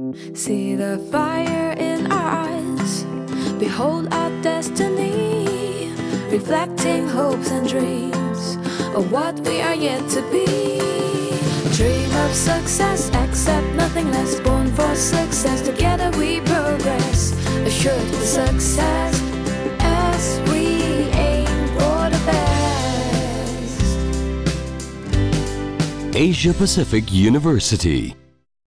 See the fire in our eyes, behold our destiny, reflecting hopes and dreams of what we are yet to be. Dream of success, accept nothing less, born for success, together we progress, assured of success as we aim for the best. Asia Pacific University.